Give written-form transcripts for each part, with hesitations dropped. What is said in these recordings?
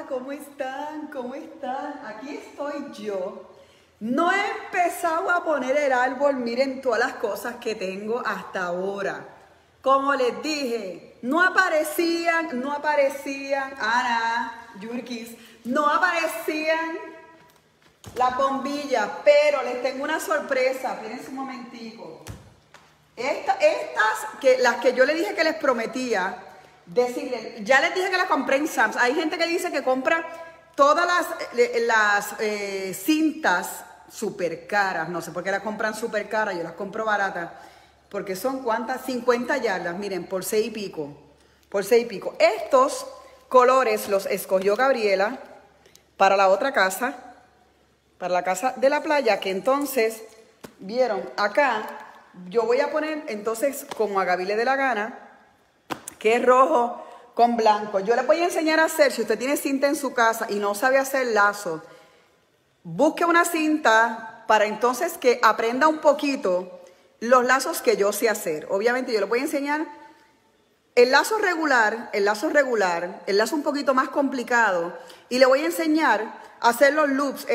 Hola, ¿cómo están? ¿Cómo están? Aquí estoy yo. No he empezado a poner el árbol, miren todas las cosas que tengo hasta ahora. Como les dije, no aparecían, Ana, Yurkis, no aparecían las bombillas, pero les tengo una sorpresa, espérense un momentico. Las que yo les dije que les prometía, decirles, ya les dije que las compré en Sam's. Hay gente que dice que compra todas las cintas súper caras, no sé por qué las compran súper caras, yo las compro baratas, porque son ¿cuántas? 50 yardas, miren, por 6 y pico, Estos colores los escogió Gabriela para la otra casa, para la casa de la playa, que entonces, vieron, acá yo voy a poner, entonces, como a Gaby le dé la gana, que es rojo con blanco. Yo les voy a enseñar a hacer, si usted tiene cinta en su casa y no sabe hacer lazo, busque una cinta para entonces que aprenda un poquito los lazos que yo sé hacer. Obviamente yo les voy a enseñar el lazo regular, el lazo un poquito más complicado, y le voy a enseñar a hacer los loops,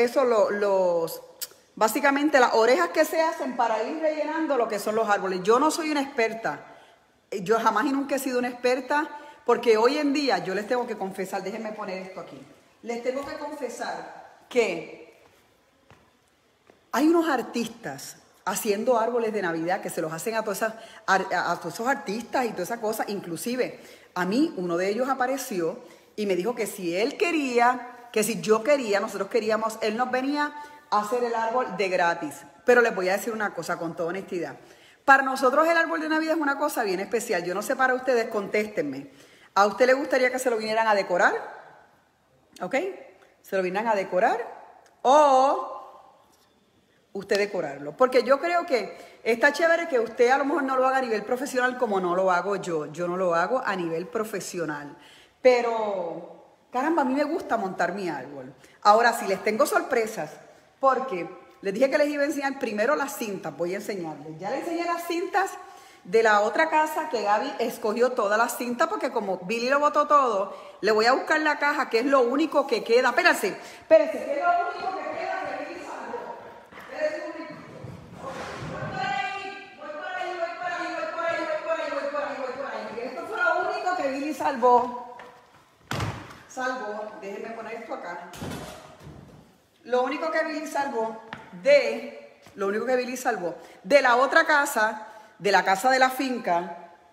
básicamente las orejas que se hacen para ir rellenando lo que son los árboles. Yo no soy una experta, yo jamás y nunca he sido una experta, porque hoy en día yo les tengo que confesar, déjenme poner esto aquí, les tengo que confesar que hay unos artistas haciendo árboles de Navidad que se los hacen a todos esos artistas y toda esa cosa. Inclusive a mí uno de ellos apareció y me dijo que si él quería, que si yo quería, nosotros queríamos, él nos venía a hacer el árbol de gratis. Pero les voy a decir una cosa con toda honestidad. Para nosotros el árbol de Navidad es una cosa bien especial. Yo no sé para ustedes, contéstenme. ¿A usted le gustaría que se lo vinieran a decorar? ¿Ok? ¿Se lo vinieran a decorar? ¿O usted decorarlo? Porque yo creo que está chévere que usted a lo mejor no lo haga a nivel profesional como no lo hago yo. Yo no lo hago a nivel profesional. Pero, caramba, a mí me gusta montar mi árbol. Ahora sí, les tengo sorpresas, porque les dije que les iba a enseñar primero las cintas. Voy a enseñarles. Ya les enseñé las cintas de la otra casa, que Gaby escogió todas las cintas, porque como Billy lo botó todo, le voy a buscar la caja, que es lo único que queda. Espérense, que es lo único que queda que Billy salvó. Espérense un momentito. Voy por ahí. Esto fue lo único que Billy salvó. Déjenme poner esto acá. Lo único que Billy salvó de la otra casa, de la casa de la finca,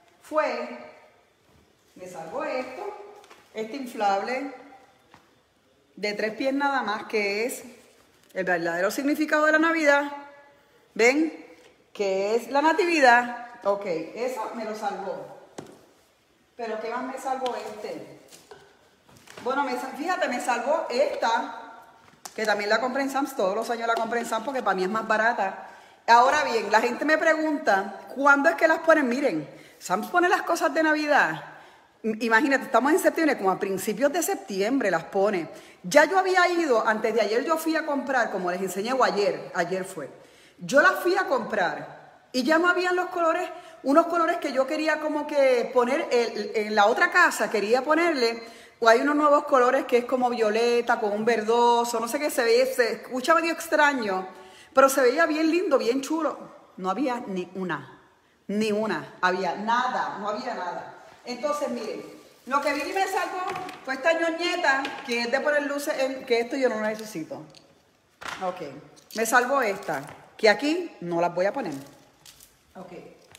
me salvó este inflable de 3 pies nada más, que es el verdadero significado de la Navidad. ¿Ven? Que es la natividad. Ok, eso me lo salvó. Pero ¿qué más me salvó Bueno, fíjate, me salvó esta, que también la compré en Sam's, todos los años la compré en Sam's porque para mí es más barata. Ahora bien, la gente me pregunta, ¿cuándo es que las ponen? Miren, Sam's pone las cosas de Navidad. Imagínate, estamos en septiembre, como a principios de septiembre las pone. Ya yo había ido, antes de ayer yo fui a comprar, como les enseñé, o ayer fue. Yo las fui a comprar y ya no habían los colores, unos colores que yo quería como que poner en la otra casa, quería ponerle, o hay unos nuevos colores que es como violeta, con un verdoso, no sé qué, se escucha medio extraño, pero se veía bien lindo, bien chulo. No había ni una, había nada, no había nada. Entonces, miren, lo que Billy me salvó fue esta ñoñeta, que es de poner luces, que esto yo no lo necesito. Ok, me salvó esta, que aquí no las voy a poner. Ok.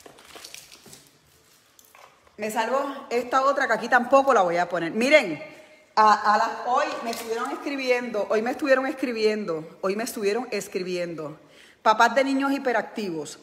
Me salvó esta otra, que aquí tampoco la voy a poner. Miren, hoy me estuvieron escribiendo papás de niños hiperactivos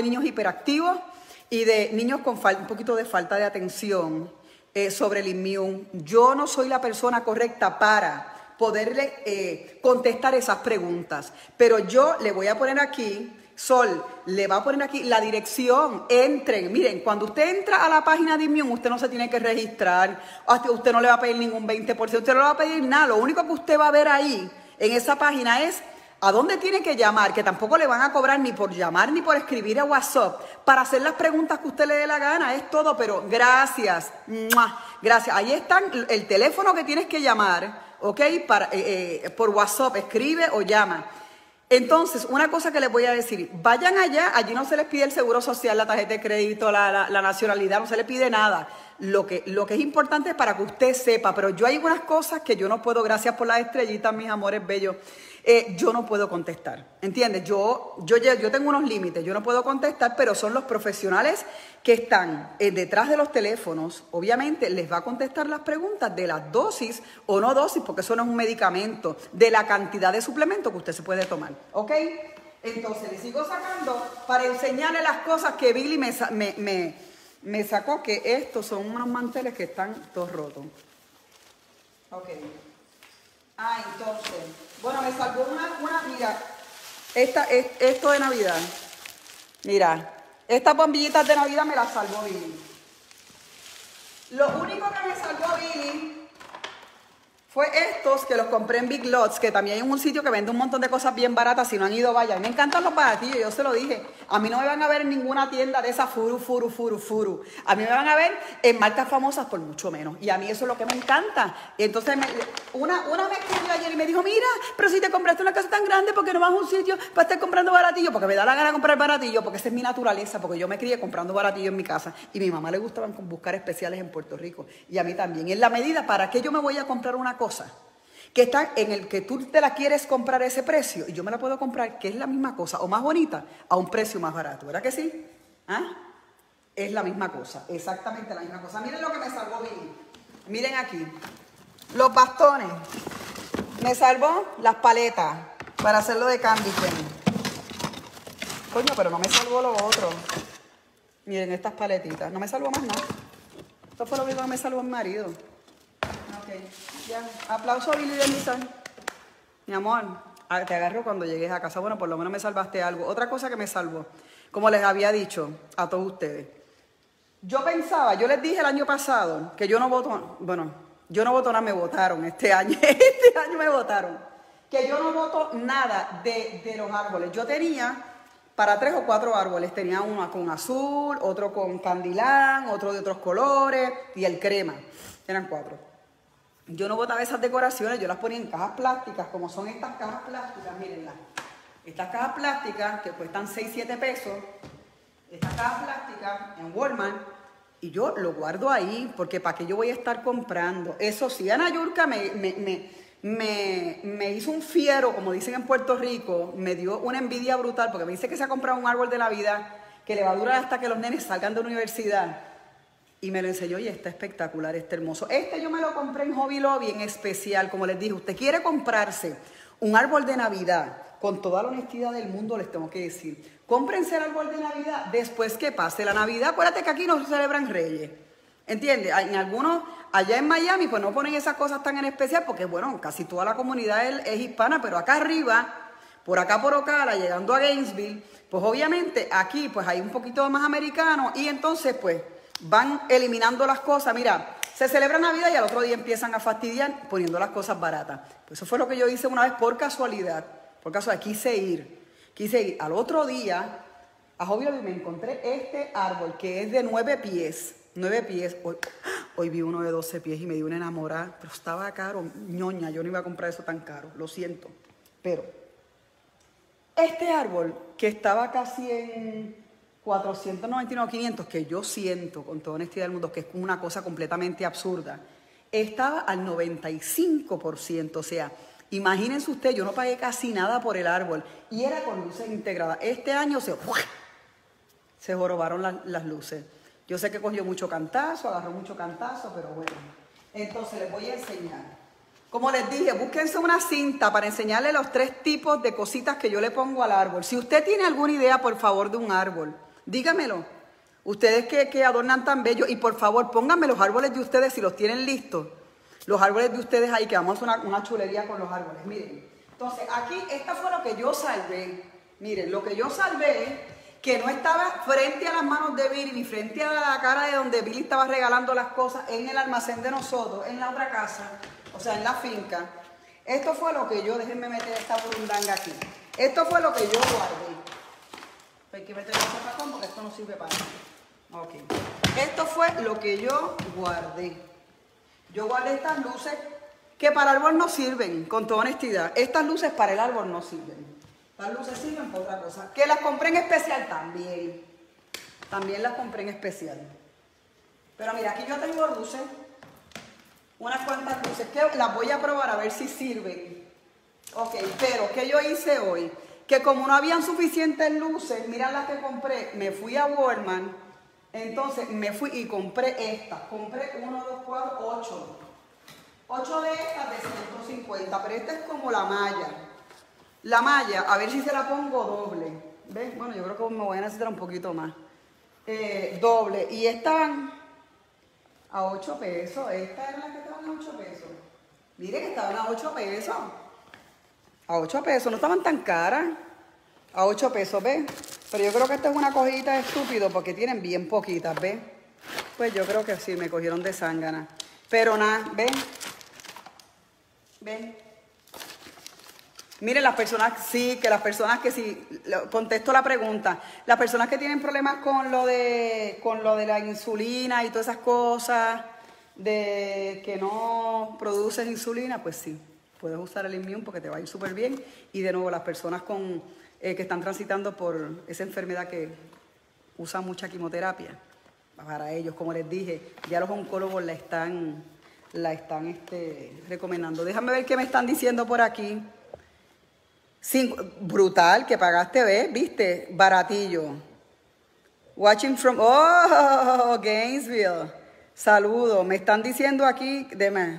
y de niños con un poquito de falta de atención sobre el immune. Yo no soy la persona correcta para poderle contestar esas preguntas, pero yo le voy a poner aquí, Sol, le va a poner aquí la dirección. Entren, miren, cuando usted entra a la página de Immune, usted no se tiene que registrar, usted no le va a pedir ningún 20%, usted no le va a pedir nada. Lo único que usted va a ver ahí en esa página es ¿A dónde tiene que llamar? Que tampoco le van a cobrar ni por llamar ni por escribir a WhatsApp para hacer las preguntas que usted le dé la gana. Es todo, pero gracias. ¡Mua! Gracias. Ahí está el teléfono que tienes que llamar, ¿ok? Por WhatsApp, escribe o llama. Entonces, una cosa que les voy a decir, vayan allá, allí no se les pide el seguro social, la tarjeta de crédito, la nacionalidad, no se les pide nada. Lo que es importante es para que usted sepa, pero yo hay unas cosas que yo no puedo, gracias por las estrellitas, mis amores bellos, yo no puedo contestar, ¿entiendes? Yo tengo unos límites, yo no puedo contestar, pero son los profesionales que están detrás de los teléfonos, obviamente les va a contestar las preguntas de las dosis o no dosis, porque eso no es un medicamento, de la cantidad de suplemento que usted se puede tomar, ¿ok? Entonces le sigo sacando para enseñarle las cosas que Billy me sacó, que estos son unos manteles que están todos rotos. Ok. Entonces, bueno, me salvó mira, esto de Navidad. Mira, estas bombillitas de Navidad me las salvó Billy. Lo único que me salvó Billy fue estos que los compré en Big Lots, que también hay un sitio que vende un montón de cosas bien baratas. Si no han ido, vayan. Me encantan los baratillos, yo se lo dije. A mí no me van a ver en ninguna tienda de esas furu. A mí me van a ver en marcas famosas por mucho menos. Y a mí eso es lo que me encanta. Y entonces una me escribió ayer y me dijo, mira, pero si te compraste una casa tan grande, ¿por qué no vas a un sitio para estar comprando baratillo? Porque me da la gana de comprar baratillo, porque esa es mi naturaleza, porque yo me crié comprando baratillo en mi casa. Y a mi mamá le gustaban buscar especiales en Puerto Rico. Y a mí también. En la medida, ¿para qué yo me voy a comprar una cosa que está en el que tú te la quieres comprar a ese precio y yo me la puedo comprar, que es la misma cosa o más bonita, a un precio más barato? ¿Verdad que sí? Es la misma cosa, exactamente la misma cosa. Miren lo que me salvó Billy. Miren aquí. Los bastones. Me salvó las paletas para hacerlo de candy cane. Coño, pero no me salvó lo otro. Miren estas paletitas. No me salvó más nada. Esto fue lo único que me salvó mi marido. Ok, ya. Aplauso a Billy de Nissan. Mi amor, te agarro cuando llegues a casa. Bueno, por lo menos me salvaste algo. Otra cosa que me salvó, como les había dicho a todos ustedes. Yo pensaba, yo les dije el año pasado que yo no voto, bueno, yo no voto nada, me votaron este año. Este año me votaron. Que yo no voto nada de los árboles. Yo tenía para 3 o 4 árboles. Tenía uno con azul, otro con candilán, otro de otros colores y el crema. Eran 4. Yo no botaba esas decoraciones, yo las ponía en cajas plásticas, como son estas cajas plásticas, mírenlas. Estas cajas plásticas que cuestan 6, 7 pesos, estas cajas plásticas en Walmart, y yo lo guardo ahí, porque ¿para qué yo voy a estar comprando? Eso sí, Ana Yurka me hizo un fiero, como dicen en Puerto Rico, me dio una envidia brutal, porque me dice que se ha comprado un árbol de Navidad que le va a durar hasta que los nenes salgan de la universidad. Y me lo enseñó y está espectacular, está hermoso. Este yo me lo compré en Hobby Lobby en especial. Como les dije, usted quiere comprarse un árbol de Navidad, con toda la honestidad del mundo les tengo que decir, cómprense el árbol de Navidad después que pase la Navidad. Acuérdate que aquí no se celebran Reyes, ¿entiendes? En algunos, allá en Miami, pues no ponen esas cosas tan en especial, porque bueno, casi toda la comunidad es hispana, pero acá arriba, por acá por Ocala, llegando a Gainesville, pues obviamente aquí pues hay un poquito más americano y entonces pues van eliminando las cosas. Mira, se celebra Navidad y al otro día empiezan a fastidiar poniendo las cosas baratas. Pues eso fue lo que yo hice una vez por casualidad. Por casualidad, quise ir. Al otro día, a Hobby Lobby me encontré este árbol que es de 9 pies. 9 pies. Hoy vi uno de 12 pies y me dio una enamorada. Pero estaba caro, ñoña. Yo no iba a comprar eso tan caro, lo siento. Pero este árbol que estaba casi en 499, 500, que yo siento, con toda honestidad del mundo, que es una cosa completamente absurda, estaba al 95%, o sea, imagínense ustedes, yo no pagué casi nada por el árbol, y era con luces integradas. Este año se jorobaron las luces. Yo sé que cogió mucho cantazo, agarró mucho cantazo, pero bueno. Entonces les voy a enseñar. Como les dije, búsquense una cinta para enseñarles los 3 tipos de cositas que yo le pongo al árbol. Si usted tiene alguna idea, por favor, de un árbol, dígamelo. Ustedes que adornan tan bello, y por favor, pónganme los árboles de ustedes si los tienen listos. Los árboles de ustedes ahí, que vamos a hacer una chulería con los árboles. Miren, entonces aquí, esta fue lo que yo salvé. Miren, lo que yo salvé, que no estaba frente a las manos de Billy, ni frente a la cara de donde Billy estaba regalando las cosas en el almacén de nosotros, en la otra casa, o sea, en la finca. Esto fue lo que yo, déjenme meter esta burundanga aquí. Esto fue lo que yo guardé. Hay que meter el zapacón porque esto no sirve para nada. Ok. Esto fue lo que yo guardé. Yo guardé estas luces que para el árbol no sirven, con toda honestidad. Estas luces para el árbol no sirven. Las luces sirven para otra cosa. Que las compré en especial también. También las compré en especial. Pero mira, aquí yo tengo luces. Unas cuantas luces que las voy a probar a ver si sirven. Ok, pero ¿qué yo hice hoy? Que como no habían suficientes luces, mira las que compré, me fui a Walmart, entonces me fui y compré estas. Compré 1, 2, 4, 8. 8 de estas de 150, pero esta es como la malla. La malla, a ver si se la pongo doble. ¿Ves? Bueno, yo creo que me voy a necesitar un poquito más. Doble. Y estaban a 8 pesos. Esta era la que estaban a 8 pesos. Miren que estaban a 8 pesos. A 8 pesos, no estaban tan caras. A 8 pesos, ¿ves? Pero yo creo que esta es una cogidita de estúpido porque tienen bien poquitas, ¿ves? Pues yo creo que sí, me cogieron de zángana. Pero nada, ¿ven? ¿Ven? Miren, las personas, sí, que las personas que sí, contesto la pregunta, las personas que tienen problemas con lo de la insulina y todas esas cosas, de que no produces insulina, pues sí, puedes usar el Immune porque te va a ir súper bien. Y de nuevo, las personas que están transitando por esa enfermedad que usan mucha quimioterapia, para ellos, como les dije, ya los oncólogos la están recomendando. Déjame ver qué me están diciendo por aquí. Brutal, que pagaste, ¿ves? ¿Viste? Baratillo. Watching from... Oh, Gainesville. Saludos. Me están diciendo aquí... Deme.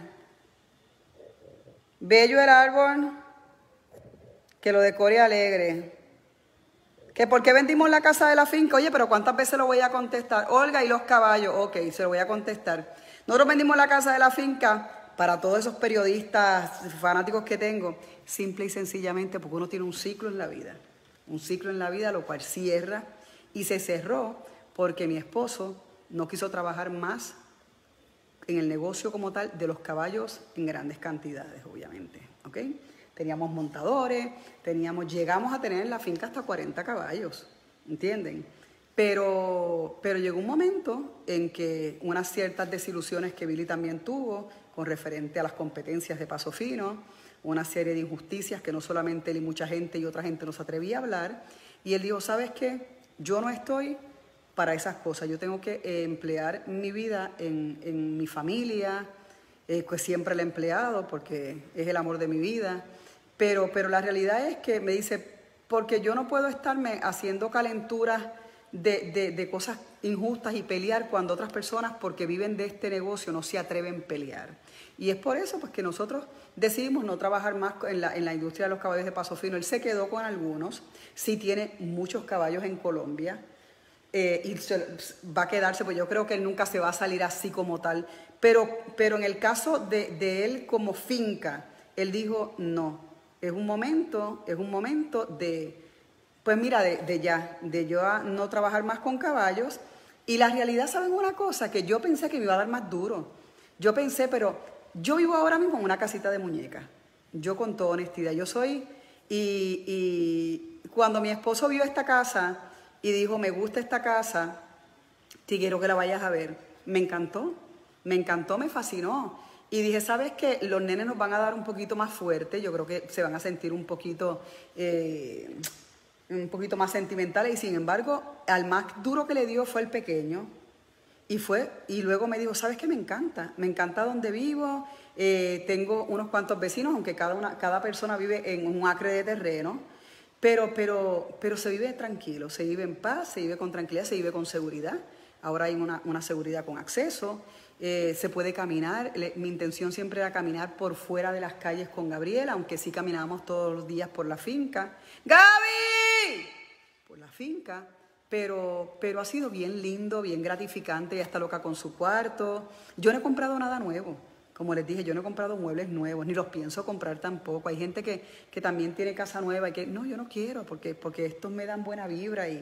Bello el árbol. Que lo decore alegre. Que por qué vendimos la casa de la finca. Oye, pero ¿cuántas veces lo voy a contestar? Olga y los caballos. Ok, se lo voy a contestar. Nosotros vendimos la casa de la finca... Para todos esos periodistas fanáticos que tengo, simple y sencillamente porque uno tiene un ciclo en la vida. Un ciclo en la vida, lo cual cierra. Y se cerró porque mi esposo no quiso trabajar más en el negocio como tal de los caballos en grandes cantidades, obviamente. ¿Ok? Teníamos montadores, llegamos a tener en la finca hasta 40 caballos. ¿Entienden? Pero llegó un momento en que unas ciertas desilusiones que Billy también tuvo con referente a las competencias de Paso Fino, una serie de injusticias que no solamente él y mucha gente y otra gente nos atrevía a hablar, y él dijo, ¿sabes qué? Yo no estoy para esas cosas, yo tengo que emplear mi vida en mi familia, pues siempre la he empleado porque es el amor de mi vida, pero la realidad es que me dice, porque yo no puedo estarme haciendo calenturas de cosas injustas y pelear cuando otras personas, porque viven de este negocio, no se atreven a pelear. Y es por eso pues, que nosotros decidimos no trabajar más en la industria de los caballos de Paso Fino. Él se quedó con algunos, sí tiene muchos caballos en Colombia, y va a quedarse, pues yo creo que él nunca se va a salir así como tal. Pero en el caso de él como finca, él dijo, no, es un momento de... Pues mira, de yo no trabajar más con caballos. Y la realidad, ¿saben una cosa? Que yo pensé que me iba a dar más duro. Yo pensé, pero yo vivo ahora mismo en una casita de muñecas. Yo con toda honestidad, yo soy... Y cuando mi esposo vio esta casa y dijo, me gusta esta casa, te quiero que la vayas a ver. Me encantó, me fascinó. Y dije, ¿sabes qué? Los nenes nos van a dar un poquito más fuerte. Yo creo que se van a sentir un poquito más sentimentales. Y sin embargo, al más duro que le dio fue el pequeño. Y luego me dijo, ¿sabes qué? Me encanta donde vivo. Tengo unos cuantos vecinos, aunque cada persona vive en un acre de terreno. Pero se vive tranquilo, se vive en paz, se vive con tranquilidad, se vive con seguridad. Ahora hay una seguridad con acceso. Se puede caminar. Mi intención siempre era caminar por fuera de las calles con Gabriela, aunque sí caminábamos todos los días por la finca. ¡Gaby! Por la finca. Pero ha sido bien lindo, bien gratificante. Ella está loca con su cuarto. Yo no he comprado nada nuevo. Como les dije, yo no he comprado muebles nuevos, ni los pienso comprar tampoco. Hay gente que también tiene casa nueva y que, no, yo no quiero, porque estos me dan buena vibra y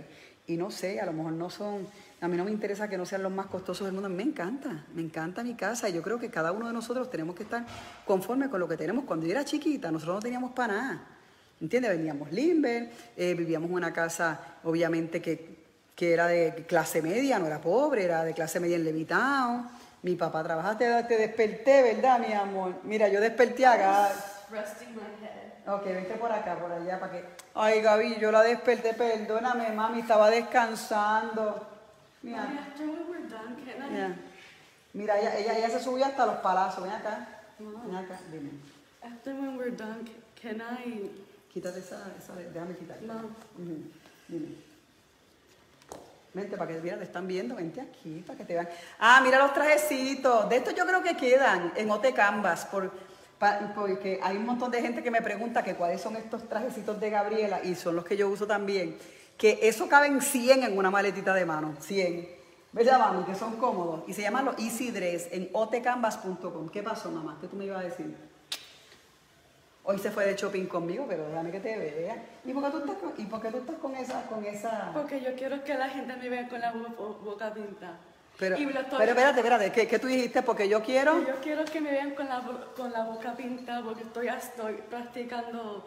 y no sé, a lo mejor no son, a mí no me interesa que no sean los más costosos del mundo, me encanta mi casa y yo creo que cada uno de nosotros tenemos que estar conforme con lo que tenemos. Cuando yo era chiquita, nosotros no teníamos para nada, ¿entiendes? Veníamos limber, vivíamos en una casa obviamente que era de clase media, no era pobre, era de clase media en Levitown. Mi papá trabaja, te desperté, ¿verdad, mi amor? Mira, yo desperté acá. Resting my head. Ok, vente por acá, por allá, para que... Ay, Gaby, yo la desperté, perdóname, mami, estaba descansando. Mira, Mommy, after we were done, can I? mira, ella se subió hasta los palazos. Ven acá, ven acá, dime. After when we're done, can I? Quítate esa, déjame quitarla. Mom, Dime. Vente, para que mira, te están viendo, vente aquí, para que te vean. Ah, mira los trajecitos. De estos yo creo que quedan en OT Canvas, porque hay un montón de gente que me pregunta que cuáles son estos trajecitos de Gabriela, y son los que yo uso también, que eso caben 100 en una maletita de mano, 100. ¿Verdad, mami? Que son cómodos. Y se llaman los Easy Dress en otcanvas.com. ¿Qué pasó, mamá? ¿Qué tú me ibas a decir? Hoy se fue de shopping conmigo, pero déjame que te vea. ¿Y por qué tú estás con esa? porque yo quiero que la gente me vea con la boca pintada. Pero Y me lo estoy- espérate, ¿qué tú dijiste? Porque yo quiero... Yo quiero que me vean con la boca pintada porque estoy practicando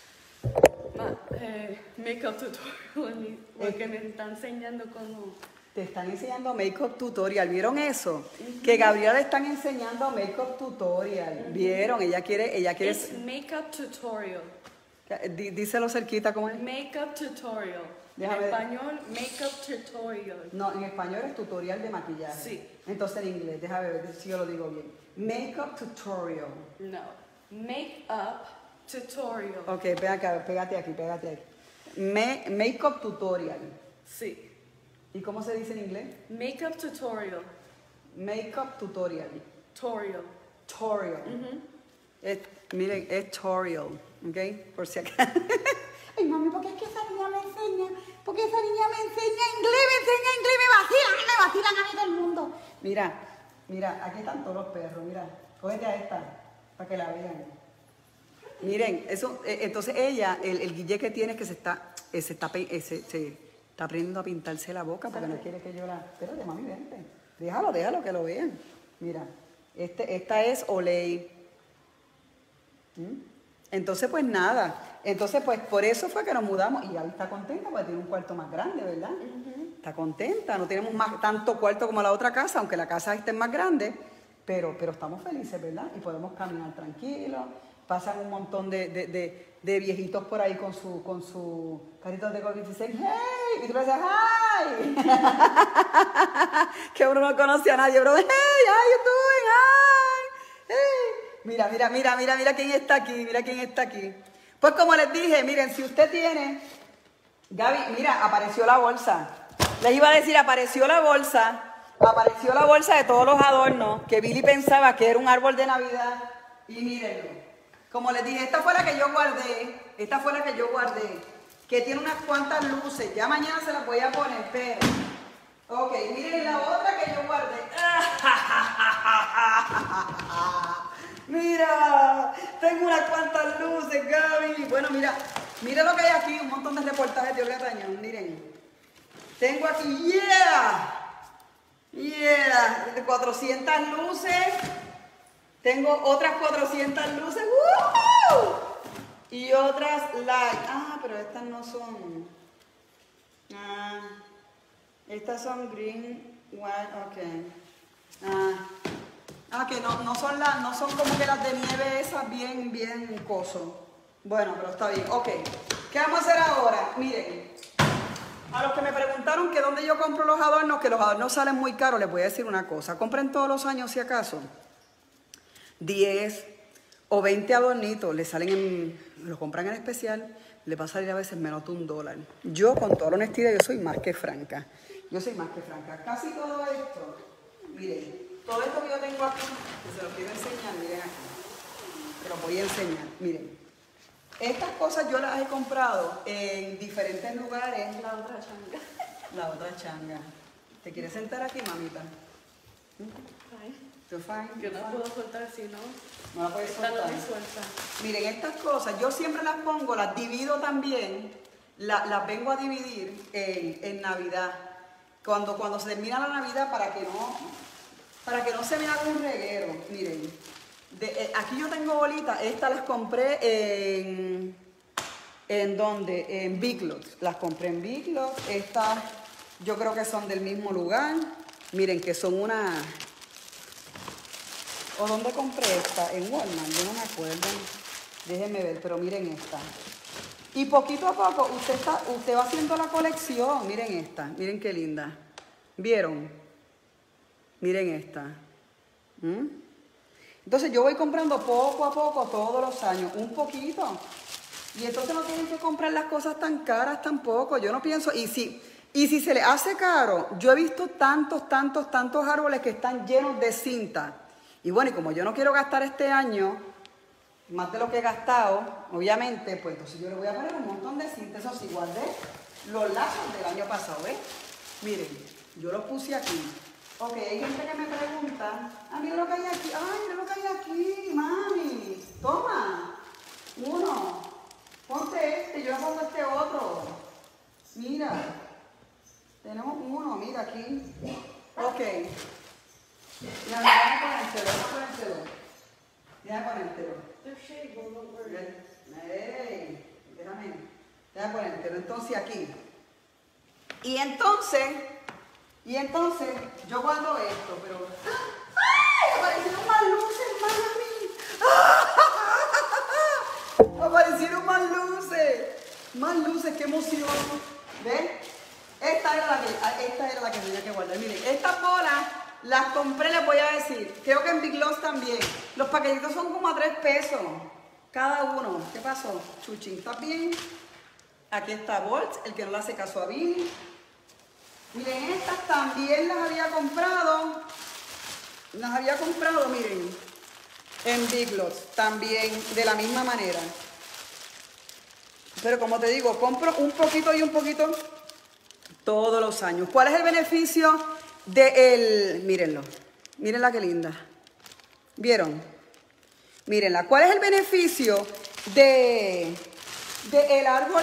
makeup tutorial porque me están enseñando cómo. Te están enseñando Makeup Tutorial, ¿vieron eso? Que Gabriela le están enseñando Makeup Tutorial, ¿vieron? Ella quiere... Es makeup tutorial. Díselo cerquita, ¿cómo es? Makeup tutorial. Déjame En ver. español, makeup tutorial. No, en español es tutorial de maquillaje. Sí. Entonces en inglés, déjame ver si yo lo digo bien. Makeup Tutorial. No. Makeup tutorial. Ok, pégate aquí. Makeup Tutorial. Sí. ¿Y cómo se dice en inglés? Makeup tutorial. Makeup Tutorial. Tutorial. Tutorial. Miren, es tutorial, ¿ok? Por si acaso. Ay, mami, ¿por qué es que esa niña me enseña? Porque esa niña me enseña inglés, me vacilan a mí todo el mundo. Mira, aquí están todos los perros, mira. Cógete a esta, para que la vean. Miren, eso, entonces ella, el guille que tiene es que se está aprendiendo a pintarse la boca porque no quiere que yo la... Espérate, mami, vente. Déjalo que lo vean. Mira, esta es Olay. Entonces, pues nada. Entonces, pues por eso fue que nos mudamos. Y Gaby está contenta porque tiene un cuarto más grande, ¿verdad? Está contenta. No tenemos tanto cuarto como la otra casa, aunque la casa esta es más grande. Pero estamos felices, ¿verdad? Y podemos caminar tranquilos. Pasan un montón de viejitos por ahí con su caritos de golf y dicen, ¡hey! Y tú le dices, ¡hi! Que uno no conoce a nadie, bro. ¡Hey! ¡How you doing? ¡Hi! ¡Hey! Mira quién está aquí. Pues como les dije, miren, si usted tiene... Gaby, mira, apareció la bolsa. Les iba a decir, apareció la bolsa de todos los adornos que Billy pensaba que era un árbol de Navidad. Y mírenlo. Como les dije, esta fue la que yo guardé, que tiene unas cuantas luces. Ya mañana se las voy a poner, pero... Ok, miren la otra que yo guardé. Mira, tengo unas cuantas luces, Gaby. Bueno, mira lo que hay aquí, un montón de reportajes de Olga Tañón, miren. Tengo aquí, yeah, 400 luces. Tengo otras 400 luces. ¡Woo! Y otras light. Ah, pero estas no son. Estas son green, white, ok. Que no son como que las de nieve esas bien coso. Bueno, pero está bien. Ok. ¿Qué vamos a hacer ahora? Miren. A los que me preguntaron que dónde yo compro los adornos, que los adornos salen muy caros, les voy a decir una cosa. Compren todos los años si acaso 10 o 20 adornitos, lo compran en especial, le va a salir a veces menos de $1. Yo, con toda la honestidad, yo soy más que franca. Casi todo esto, miren, todo esto que yo tengo aquí, que se los quiero enseñar, miren aquí. Se los voy a enseñar, miren. Estas cosas yo las he comprado en diferentes lugares. La otra changa. ¿Te quieres sentar aquí, mamita? ¿Tú fine? Yo no puedo soltar si no. No la puedes Esta soltar. no me suelta. Miren, estas cosas yo siempre las pongo, las divido también las vengo a dividir en Navidad. Cuando se termina la Navidad para que no se me haga un reguero. Miren, aquí yo tengo bolitas, estas las compré ¿en dónde? En Big Lots. Las compré en Big Lots. Estas yo creo que son del mismo lugar. Miren que son una... ¿O dónde compré esta? En Walmart, yo no me acuerdo. Déjenme ver, pero miren esta. Y poquito a poco usted va haciendo la colección. Miren esta, miren qué linda. ¿Vieron? Miren esta. Entonces yo voy comprando poco a poco todos los años, un poquito. Y entonces no tienen que comprar las cosas tan caras tampoco. Yo no pienso, y si se le hace caro, yo he visto tantos árboles que están llenos de cinta. Y bueno, y como yo no quiero gastar este año más de lo que he gastado, obviamente, pues entonces yo le voy a poner un montón de cinta. Eso sí, guardé los lazos del año pasado, ¿ves? Miren, yo los puse aquí. Ok, hay gente que me pregunta, mira lo que hay aquí. Ay, mira lo que hay aquí, mami. Toma, uno. Ponte este, yo le pongo este otro. Mira, tenemos uno, mira aquí. Ok. Ya, déjame ponértelo, déjame ponértelo. Déjame ponértelo. Entonces aquí. Y entonces yo guardo esto, pero... ¡Ay! Aparecieron más luces, mami. Aparecieron más luces. Más luces, qué emoción. ¿Ven? Esta era la que tenía que guardar. Miren, estas bolas las compré, les voy a decir. Creo que en Big Lots también. Los paquetitos son como a 3 pesos cada uno. ¿Qué pasó? Chuchín, ¿estás bien? Aquí está Bolt, el que no le hace caso a Billy. Miren, estas también las había comprado. Miren, en Big Lots, también de la misma manera. Pero como te digo, compro un poquito y un poquito todos los años. ¿Cuál es el beneficio de mírenlo, mírenla qué linda. ¿Vieron? Mírenla. ¿Cuál es el beneficio de el árbol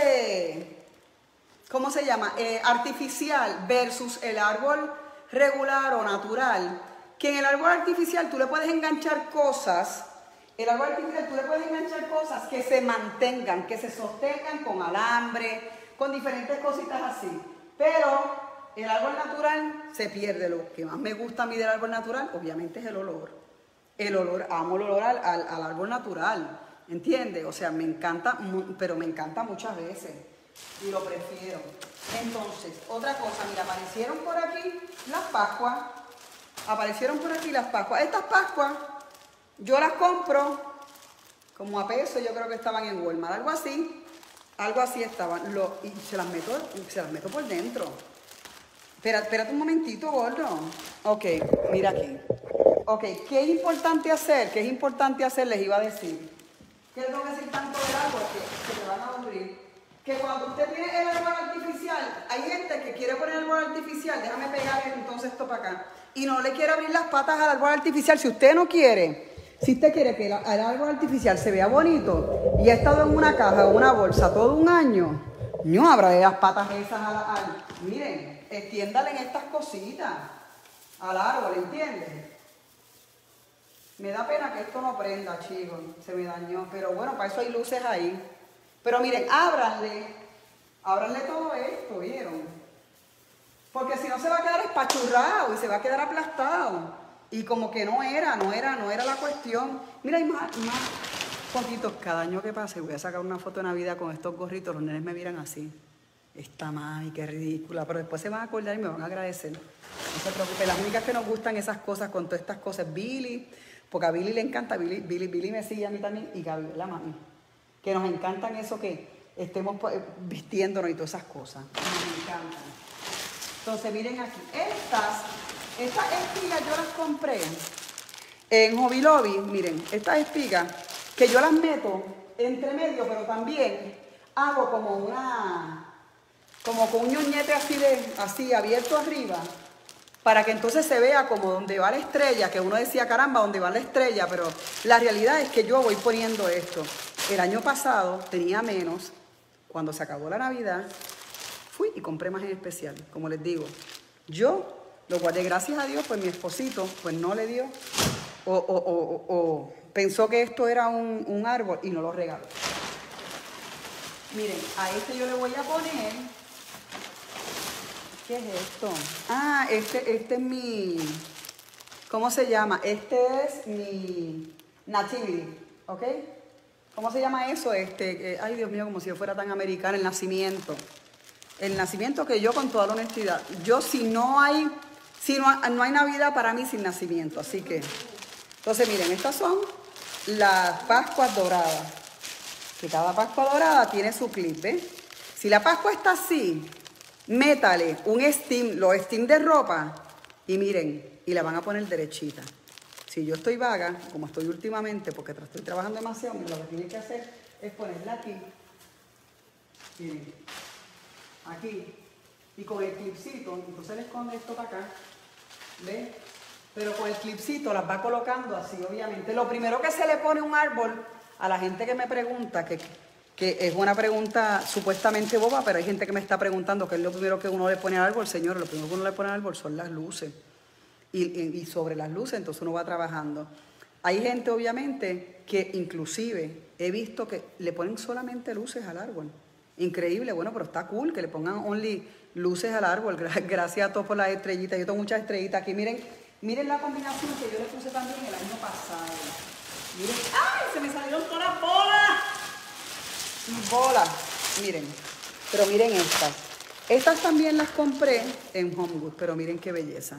¿cómo se llama? Artificial versus el árbol regular o natural? Que en el árbol artificial tú le puedes enganchar cosas. El árbol artificial tú le puedes enganchar cosas que se mantengan, que se sostengan con alambre, con diferentes cositas así. Pero el árbol natural se pierde. Lo que más me gusta a mí del árbol natural, obviamente, es el olor. El olor, amo el olor al árbol natural, ¿entiendes? O sea, me encanta, pero me encanta muchas veces y lo prefiero. Entonces, otra cosa, mira, aparecieron por aquí las Pascuas. Estas Pascuas yo las compro como a peso, yo creo que estaban en Walmart, algo así estaban. Y se las meto por dentro. Espérate un momentito, gordo. Ok, mira aquí. Ok, ¿qué es importante hacer? Les iba a decir. ¿Qué les tengo que decir tanto del árbol que me van a aburrir? Que cuando usted tiene el árbol artificial, hay gente que quiere poner el árbol artificial, déjame pegar entonces esto para acá, y no le quiere abrir las patas al árbol artificial. Si usted quiere que el árbol artificial se vea bonito y ha estado en una caja o una bolsa todo un año, no abra las patas esas miren, extiéndale en estas cositas al árbol, ¿entiendes? Me da pena que esto no prenda, chicos, se me dañó, pero bueno, para eso hay luces ahí. Pero miren, ábranle todo esto, ¿vieron? Porque si no se va a quedar espachurrado y se va a quedar aplastado. Y como que no era la cuestión. Mira, hay más poquitos. Cada año que pase voy a sacar una foto de Navidad con estos gorritos. Los nenes me miran así. Esta mami, qué ridícula. Pero después se van a acordar y me van a agradecer. No se preocupen. Las únicas que nos gustan esas cosas, con todas estas cosas, es Billy. Porque a Billy le encanta. Billy me sigue a mí también. Y Gaby, la mami. Que nos encantan eso que estemos vistiéndonos y todas esas cosas. Nos encantan. Entonces, miren aquí. Estas espigas yo las compré en Hobby Lobby. Miren, estas espigas que yo las meto entre medio, pero también hago como con un ñoñete así abierto arriba, para que entonces se vea como donde va la estrella, que uno decía, caramba, donde va la estrella, pero la realidad es que yo voy poniendo esto. El año pasado tenía menos. Cuando se acabó la Navidad, fui y compré más en especial. Como les digo, yo lo guardé, gracias a Dios, pues mi esposito pues no le dio o pensó que esto era un árbol y no lo regaló. Miren, a este yo le voy a poner, ¿qué es esto? Ah, este es mi, ¿cómo se llama? Este es mi nativity, ¿ok? ¿Cómo se llama eso? Ay, Dios mío, como si yo fuera tan americana, el nacimiento. El nacimiento, que yo, con toda la honestidad, yo no hay Navidad para mí sin nacimiento. Así que, entonces miren, estas son las Pascuas doradas. Que cada Pascua dorada tiene su clip, ¿ves? Si la Pascua está así, métale un steam, los steam de ropa, y miren, y la van a poner derechita. Si yo estoy vaga, como estoy últimamente, porque estoy trabajando demasiado, lo que tiene que hacer es ponerla aquí. Miren, aquí. Y con el clipcito, entonces le esconde esto para acá. ¿Ves? Pero con el clipcito las va colocando así, obviamente. Lo primero que se le pone a un árbol, a la gente que me pregunta, que es una pregunta supuestamente boba, pero hay gente que me está preguntando qué es lo primero que uno le pone al árbol. Señor, lo primero que uno le pone al árbol son las luces. Y sobre las luces entonces uno va trabajando. Hay gente obviamente que inclusive he visto que le ponen solamente luces al árbol. Increíble, bueno, pero está cool que le pongan only luces al árbol. Gracias a todos por las estrellitas. Yo tengo muchas estrellitas aquí. Miren la combinación que yo le puse también el año pasado. Miren, ¡ay! Se me salieron todas las bolas. Bolas, miren. Pero miren estas. Estas también las compré en HomeGoods, pero miren qué belleza.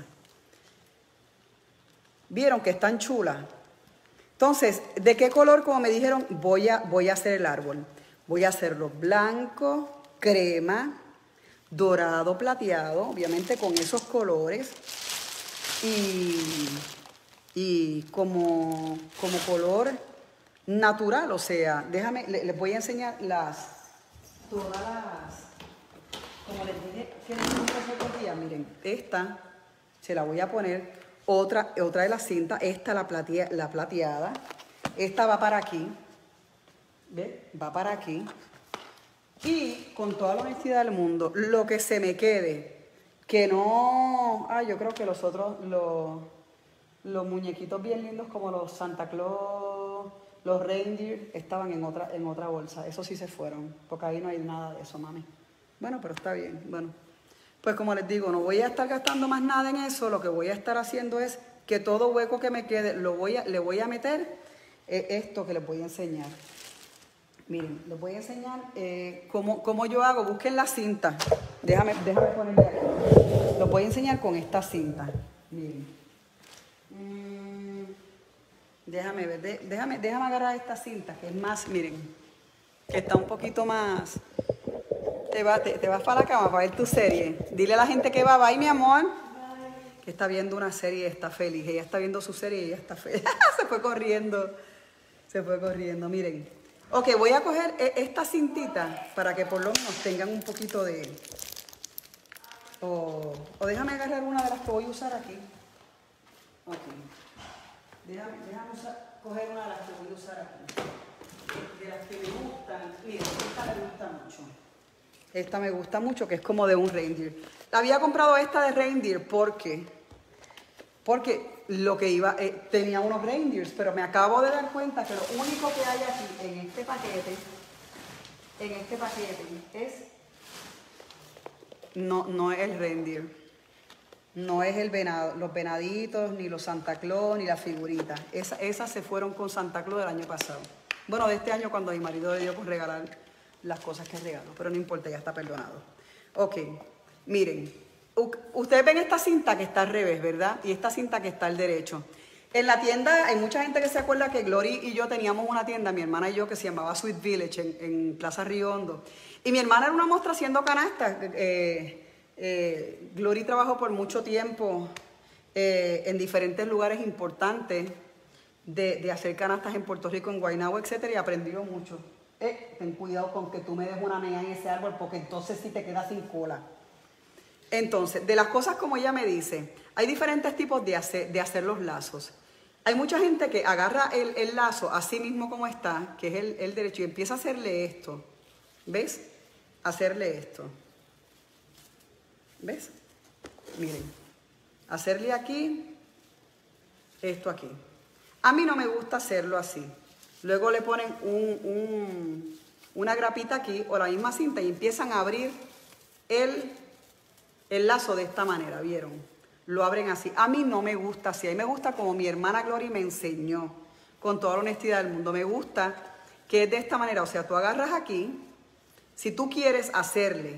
¿Vieron que están chulas? Entonces, ¿de qué color? Como me dijeron, voy a hacer el árbol. Voy a hacerlo blanco, crema, dorado, plateado, obviamente con esos colores. Y como color natural, o sea, déjame, les voy a enseñar todas las, como les dije, que les dije hace 2 días, miren, esta se la voy a poner. Otra de las cintas, esta la plateada, esta va para aquí, ¿ves? Va para aquí. Y con toda la honestidad del mundo, lo que se me quede, que no, yo creo que los otros, los muñequitos bien lindos como los Santa Claus, los reindeer, estaban en otra bolsa. Eso sí se fueron, porque ahí no hay nada de eso, mami. Bueno, pero está bien, bueno. Pues como les digo, no voy a estar gastando más nada en eso. Lo que voy a estar haciendo es que todo hueco que me quede le voy a meter esto que les voy a enseñar. Miren, les voy a enseñar cómo yo hago. Busquen la cinta. Déjame ponerle aquí. Los voy a enseñar con esta cinta. Miren. Déjame ver. Déjame agarrar esta cinta, que es más, miren, que está un poquito más. Te vas para la cama para ver tu serie. Dile a la gente que va, bye, mi amor. Bye. Que está viendo una serie y está feliz. Ella está viendo su serie y ella está feliz. Se fue corriendo. Miren. Ok, voy a coger esta cintita para que por lo menos tengan un poquito de... O déjame agarrar una de las que voy a usar aquí. Ok. Déjame coger una de las que voy a usar aquí. De las que me gustan. Miren, esta me gusta mucho. Esta me gusta mucho, que es como de un reindeer. La había comprado esta de reindeer porque lo que iba, tenía unos reindeers, pero me acabo de dar cuenta que lo único que hay aquí en este paquete es, no es el reindeer, no es el venado, los venaditos, ni los Santa Claus, ni las figuritas. Esas se fueron con Santa Claus del año pasado. Bueno, de este año cuando mi marido le dio por regalar las cosas que regalo, pero no importa, ya está perdonado. Ok, miren, ustedes ven esta cinta que está al revés, ¿verdad? Y esta cinta que está al derecho. En la tienda, hay mucha gente que se acuerda que Glory y yo teníamos una tienda, mi hermana y yo, que se llamaba Sweet Village en Plaza Río Hondo. Y mi hermana era una mostra haciendo canastas. Glory trabajó por mucho tiempo en diferentes lugares importantes de hacer canastas en Puerto Rico, en Guaynabo, etcétera, y aprendió mucho. Ten cuidado con que tú me des una mea en ese árbol, porque entonces sí te quedas sin cola. Entonces, de las cosas como ella me dice, hay diferentes tipos de hacer los lazos. Hay mucha gente que agarra el lazo así mismo como está, que es el derecho, y empieza a hacerle esto. ¿Ves? hacerle esto. ¿Ves? Miren, hacerle aquí, esto aquí. A mí no me gusta hacerlo así. Luego le ponen una grapita aquí o la misma cinta y empiezan a abrir el lazo de esta manera, ¿vieron? Lo abren así. A mí no me gusta así. A mí me gusta como mi hermana Glory me enseñó, con toda la honestidad del mundo. Me gusta que es de esta manera. O sea, tú agarras aquí. Si tú quieres hacerle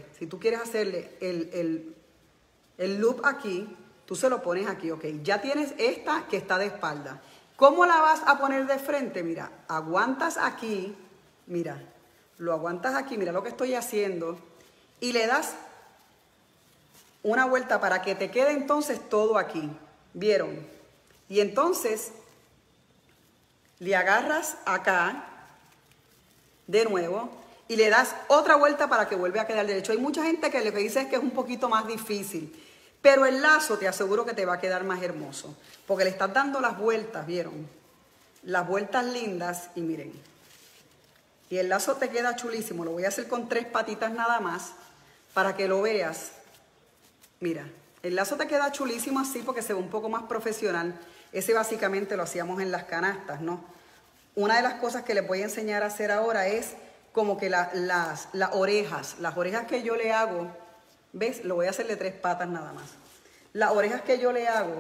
el loop aquí, tú se lo pones aquí, ok. Ya tienes esta que está de espalda. ¿Cómo la vas a poner de frente? Mira, aguantas aquí, mira, lo aguantas aquí, mira lo que estoy haciendo, y le das una vuelta para que te quede entonces todo aquí, ¿vieron? Y entonces le agarras acá, de nuevo, y le das otra vuelta para que vuelva a quedar derecho. Hay mucha gente que lo que dice es que es un poquito más difícil, pero el lazo te aseguro que te va a quedar más hermoso, porque le estás dando las vueltas, ¿vieron? Las vueltas lindas y miren. Y el lazo te queda chulísimo. Lo voy a hacer con 3 patitas nada más para que lo veas. Mira, el lazo te queda chulísimo así porque se ve un poco más profesional. Ese básicamente lo hacíamos en las canastas, ¿no? Una de las cosas que les voy a enseñar a hacer ahora es como que las orejas. Las orejas que yo le hago, ¿ves? Lo voy a hacer de 3 patas nada más. Las orejas que yo le hago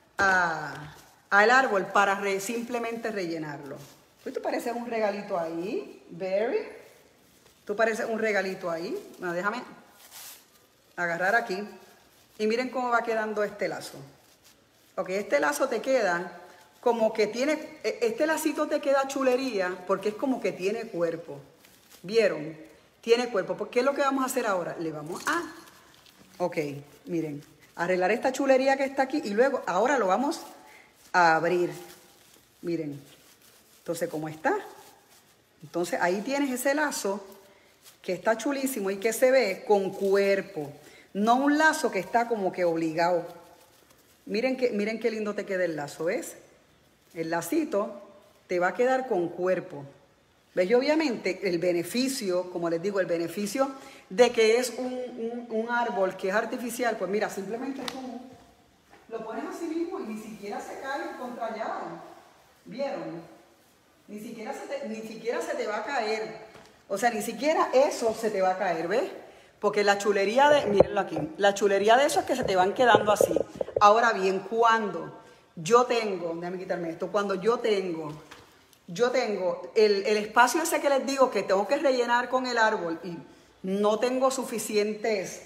al árbol para simplemente rellenarlo. Pues tú pareces un regalito ahí, Berry. Tú pareces un regalito ahí. Bueno, déjame agarrar aquí. Y miren cómo va quedando este lazo. Ok, este lazo te queda como que tiene, este lacito te queda chulería porque es como que tiene cuerpo. ¿Vieron? Tiene cuerpo. ¿Por qué es lo que vamos a hacer ahora? Le vamos a, ok, miren, arreglar esta chulería que está aquí y luego, ahora lo vamos a abrir. Miren, entonces, ¿cómo está? Entonces, ahí tienes ese lazo que está chulísimo y que se ve con cuerpo. No un lazo que está como que obligado. Miren qué lindo te queda el lazo, ¿ves? El lacito te va a quedar con cuerpo. ¿Ves? Y obviamente el beneficio, como les digo, el beneficio de que es un árbol que es artificial, pues mira, simplemente tú lo pones así mismo y ni siquiera se cae contra allá. ¿Vieron? Ni siquiera se te va a caer. O sea, ni siquiera eso se te va a caer, ¿ves? Porque la chulería de, mírenlo aquí, la chulería de eso es que se te van quedando así. Ahora bien, cuando yo tengo, déjame quitarme esto, cuando yo tengo el espacio ese que les digo que tengo que rellenar con el árbol y no tengo suficientes,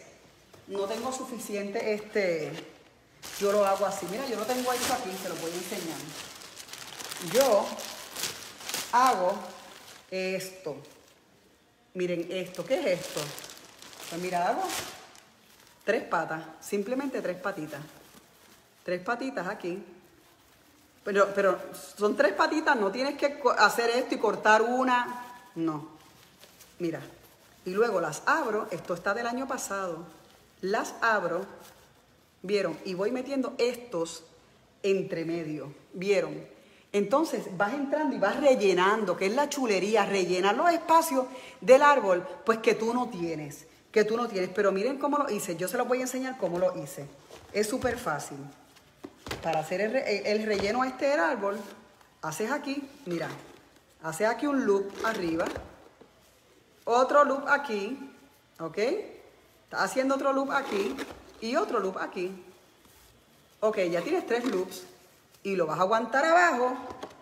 yo lo hago así. Mira, yo lo tengo esto aquí, se lo voy a enseñar. Yo hago esto. Miren esto, ¿qué es esto? Pues mira, hago 3 patas, simplemente 3 patitas. 3 patitas aquí. Pero son 3 patitas, no tienes que hacer esto y cortar una. No. Mira. Y luego las abro, esto está del año pasado. Las abro, ¿vieron? Y voy metiendo estos entre medio, ¿vieron? Entonces vas entrando y vas rellenando, que es la chulería, rellenar los espacios del árbol, pues que tú no tienes. Pero miren cómo lo hice, yo se los voy a enseñar cómo lo hice. Es súper fácil. Para hacer el relleno del árbol, haces aquí, mira, haces aquí un loop arriba, otro loop aquí, ¿ok? Estás haciendo otro loop aquí y otro loop aquí. Ok, ya tienes 3 loops y lo vas a aguantar abajo,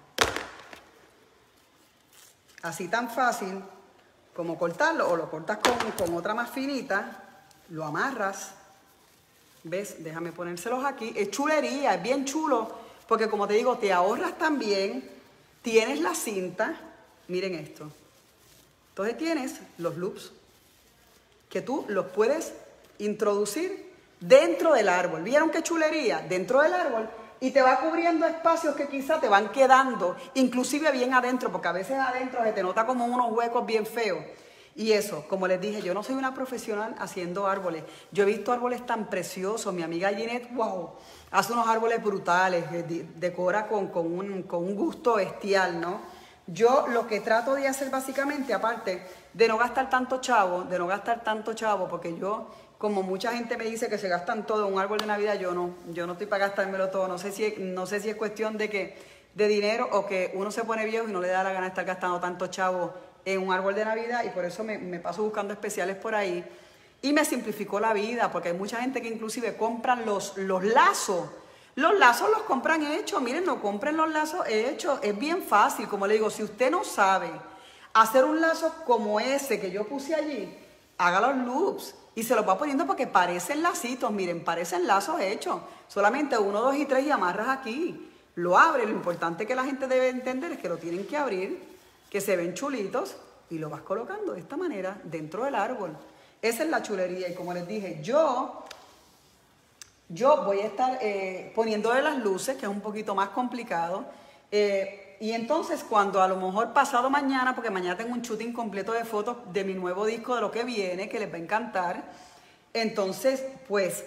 así tan fácil como cortarlo, o lo cortas con otra más finita, lo amarras. ¿Ves? Déjame ponérselos aquí. Es chulería, es bien chulo, porque como te digo, te ahorras también, tienes la cinta, miren esto. Entonces tienes los loops, que tú los puedes introducir dentro del árbol. ¿Vieron qué chulería? Dentro del árbol, y te va cubriendo espacios que quizá te van quedando, inclusive bien adentro, porque a veces adentro se te nota como unos huecos bien feos. Y eso, como les dije, yo no soy una profesional haciendo árboles. Yo he visto árboles tan preciosos. Mi amiga Ginette, wow, hace unos árboles brutales, decora con un gusto bestial, ¿no? yo lo que trato de hacer básicamente, aparte de no gastar tanto chavo, porque yo, como mucha gente me dice que se gastan todo en un árbol de Navidad, yo no estoy para gastármelo todo. No sé si es cuestión de dinero o que uno se pone viejo y no le da la gana de estar gastando tanto chavo en un árbol de Navidad, y por eso me paso buscando especiales por ahí. Y me simplificó la vida, porque hay mucha gente que inclusive compran los lazos. Los lazos los compran hechos. Miren, no compren los lazos hechos. Es bien fácil. Como le digo, si usted no sabe hacer un lazo como ese que yo puse allí, haga los loops y se los va poniendo porque parecen lacitos. Miren, parecen lazos hechos. Solamente 1, 2 y 3 y amarras aquí. Lo abre. Lo importante que la gente debe entender es que lo tienen que abrir, que se ven chulitos, y lo vas colocando de esta manera dentro del árbol. Esa es la chulería. Y como les dije, yo voy a estar poniéndole las luces, que es un poquito más complicado. Y entonces cuando a lo mejor pasado mañana, porque mañana tengo un shooting completo de fotos de mi nuevo disco, de lo que viene, que les va a encantar. Entonces, pues,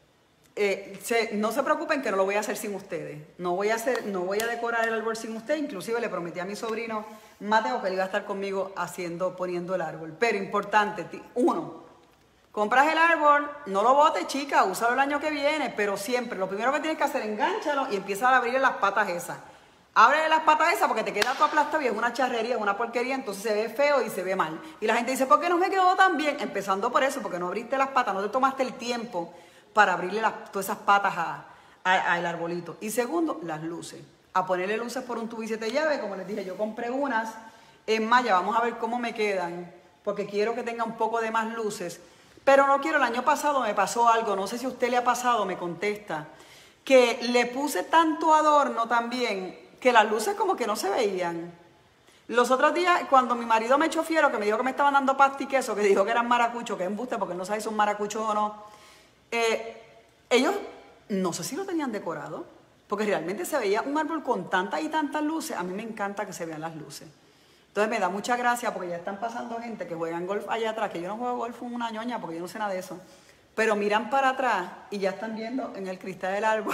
no se preocupen que no lo voy a hacer sin ustedes. No voy a decorar el árbol sin ustedes. Inclusive le prometí a mi sobrino Mateo que él iba a estar conmigo poniendo el árbol. Pero importante, uno, compras el árbol, no lo botes, chica, úsalo el año que viene, pero siempre, lo primero que tienes que hacer, engánchalo y empieza a abrirle las patas esas. Ábrele las patas esas porque te queda todo aplastado y es una charrería, es una porquería, entonces se ve feo y se ve mal. Y la gente dice, ¿por qué no me quedó tan bien? Empezando por eso, porque no abriste las patas, no te tomaste el tiempo para abrirle todas esas patas al arbolito. Y segundo, las luces. A ponerle luces por un tubo y 7 llaves, como les dije, yo compré unas en malla, vamos a ver cómo me quedan, porque quiero que tenga un poco de más luces. Pero no quiero, el año pasado me pasó algo, no sé si a usted le ha pasado, me contesta, que le puse tanto adorno también, que las luces como que no se veían. Los otros días, cuando mi marido me echó fiero, que me dijo que me estaban dando pasta y queso, que dijo que eran maracuchos, que es embuste, porque él no sabe si son maracuchos o no, ellos, no sé si lo tenían decorado, porque realmente se veía un árbol con tantas y tantas luces. A mí me encanta que se vean las luces. Entonces me da mucha gracia porque ya están pasando gente que juegan golf allá atrás, que yo no juego golf una ñoña porque yo no sé nada de eso, pero miran para atrás y ya están viendo en el cristal del árbol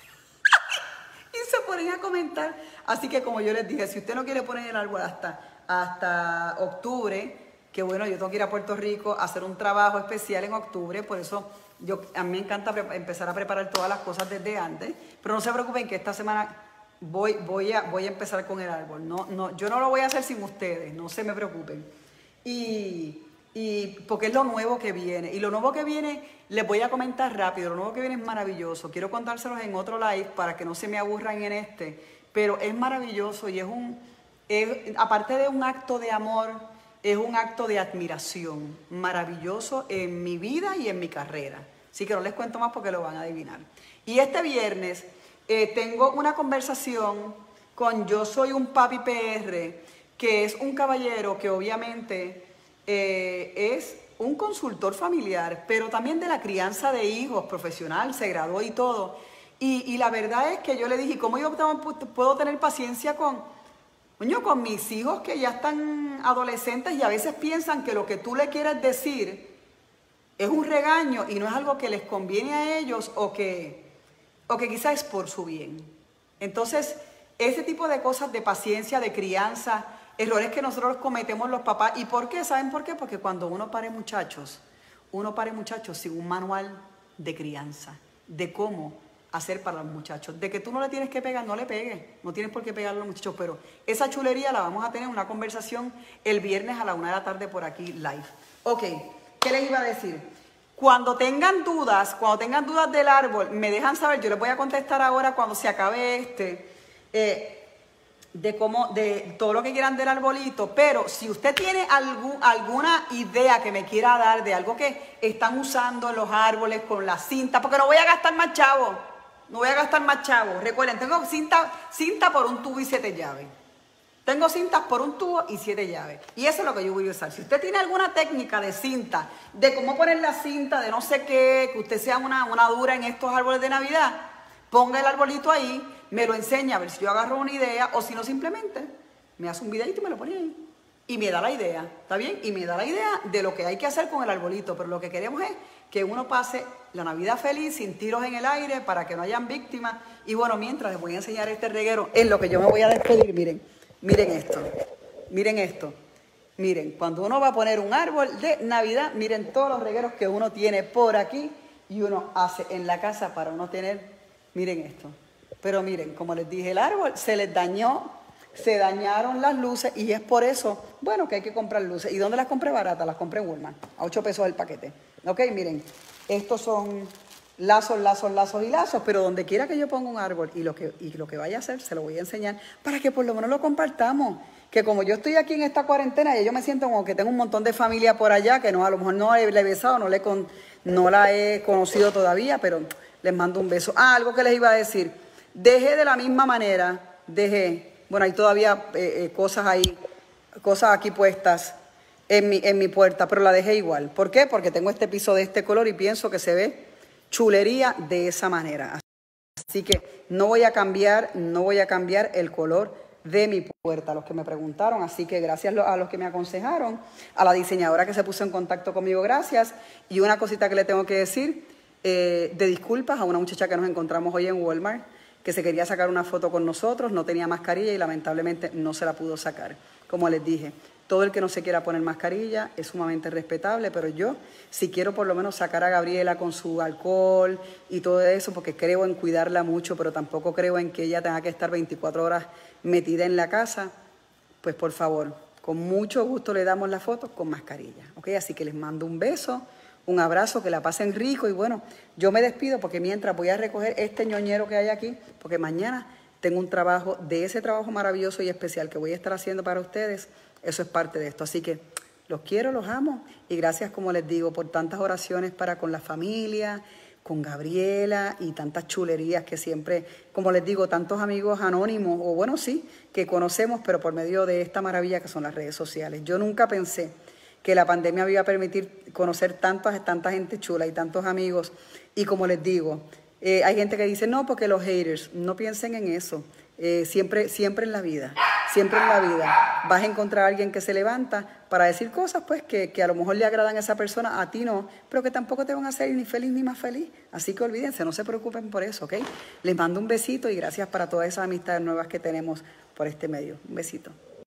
y se ponen a comentar. Así que como yo les dije, si usted no quiere poner el árbol hasta octubre, que bueno, yo tengo que ir a Puerto Rico a hacer un trabajo especial en octubre, por eso a mí me encanta empezar a preparar todas las cosas desde antes, pero no se preocupen que esta semana voy a empezar con el árbol. Yo no lo voy a hacer sin ustedes, no se me preocupen. Y porque es lo nuevo que viene. Y lo nuevo que viene, les voy a comentar rápido, lo nuevo que viene es maravilloso. Quiero contárselos en otro live para que no se me aburran en este, pero es maravilloso y aparte de un acto de amor, es un acto de admiración maravilloso en mi vida y en mi carrera. Así que no les cuento más porque lo van a adivinar. Y este viernes tengo una conversación con Yo Soy un Papi PR, que es un caballero que obviamente es un consultor familiar, pero también de la crianza de hijos, profesional, se graduó y todo. Y la verdad es que yo le dije, ¿cómo yo puedo tener paciencia con mis hijos que ya están adolescentes y a veces piensan que lo que tú le quieres decir es un regaño y no es algo que les conviene a ellos o que quizás es por su bien? Entonces, ese tipo de cosas de paciencia, de crianza, errores que nosotros cometemos los papás. ¿Y por qué? ¿Saben por qué? Porque cuando uno pare muchachos sin un manual de crianza, de cómo hacer para los muchachos, de que tú no le tienes que pegar, no le pegues, no tienes por qué pegarle a los muchachos, pero esa chulería la vamos a tener en una conversación el viernes a la 1 de la tarde por aquí live. Ok, ¿qué les iba a decir? Cuando tengan dudas del árbol, me dejan saber, yo les voy a contestar ahora cuando se acabe de todo lo que quieran del arbolito, pero si usted tiene alguna idea que me quiera dar de algo que están usando en los árboles con la cinta, porque no voy a gastar más chavo, recuerden, tengo cinta por un tubo y 7 llaves. Tengo cintas por un tubo y 7 llaves. Y eso es lo que yo voy a usar. Si usted tiene alguna técnica de cinta, de cómo poner la cinta, de no sé qué, que usted sea una dura en estos árboles de Navidad, ponga el arbolito ahí, me lo enseña a ver si yo agarro una idea, o si no, simplemente me hace un videito y me lo pone ahí. Y me da la idea, ¿está bien? Y me da la idea de lo que hay que hacer con el arbolito. Pero lo que queremos es que uno pase la Navidad feliz, sin tiros en el aire, para que no hayan víctimas. Y bueno, mientras les voy a enseñar este reguero, en lo que yo me voy a despedir, miren. Miren esto, miren esto. Miren, cuando uno va a poner un árbol de Navidad, miren todos los regueros que uno tiene por aquí y uno hace en la casa para uno tener, miren esto. Pero miren, como les dije, el árbol se les dañó, se dañaron las luces y es por eso, bueno, que hay que comprar luces. ¿Y dónde las compré baratas? Las compré en Walmart, a 8 pesos el paquete. Ok, miren, estos son lazos, lazos, lazos y lazos, pero donde quiera que yo ponga un árbol y lo que vaya a hacer, se lo voy a enseñar para que por lo menos lo compartamos. Que como yo estoy aquí en esta cuarentena, y yo me siento como que tengo un montón de familia por allá, que no, a lo mejor no la he besado, no la he conocido todavía, pero les mando un beso. Ah, algo que les iba a decir. Dejé de la misma manera, bueno, hay todavía cosas aquí puestas en mi puerta, pero la dejé igual. ¿Por qué? Porque tengo este piso de este color y pienso que se ve chulería de esa manera. Así que no voy a cambiar el color de mi puerta, los que me preguntaron, así que gracias a los que me aconsejaron, a la diseñadora que se puso en contacto conmigo, gracias, y una cosita que le tengo que decir, de disculpas a una muchacha que nos encontramos hoy en Walmart, que se quería sacar una foto con nosotros, no tenía mascarilla y lamentablemente no se la pudo sacar. Como les dije, todo el que no se quiera poner mascarilla es sumamente respetable, pero yo si quiero por lo menos sacar a Gabriela con su alcohol y todo eso, porque creo en cuidarla mucho, pero tampoco creo en que ella tenga que estar 24 horas metida en la casa, pues por favor, con mucho gusto le damos la foto con mascarilla, ¿ok? Así que les mando un beso, un abrazo, que la pasen rico y bueno, yo me despido porque mientras voy a recoger este ñoñero que hay aquí, porque mañana tengo un trabajo, de ese trabajo maravilloso y especial que voy a estar haciendo para ustedes, eso es parte de esto. Así que los quiero, los amo y gracias, como les digo, por tantas oraciones para con la familia, con Gabriela y tantas chulerías que siempre, como les digo, tantos amigos anónimos, o bueno, sí, que conocemos, pero por medio de esta maravilla que son las redes sociales. Yo nunca pensé que la pandemia me iba a permitir conocer tanta gente chula y tantos amigos. Y como les digo, hay gente que dice, no, porque los haters, no piensen en eso. Siempre en la vida vas a encontrar a alguien que se levanta para decir cosas pues que a lo mejor le agradan a esa persona, a ti no, pero que tampoco te van a hacer ni feliz ni más feliz. Así que olvídense, no se preocupen por eso, ¿ok? Les mando un besito y gracias para todas esas amistades nuevas que tenemos por este medio. Un besito.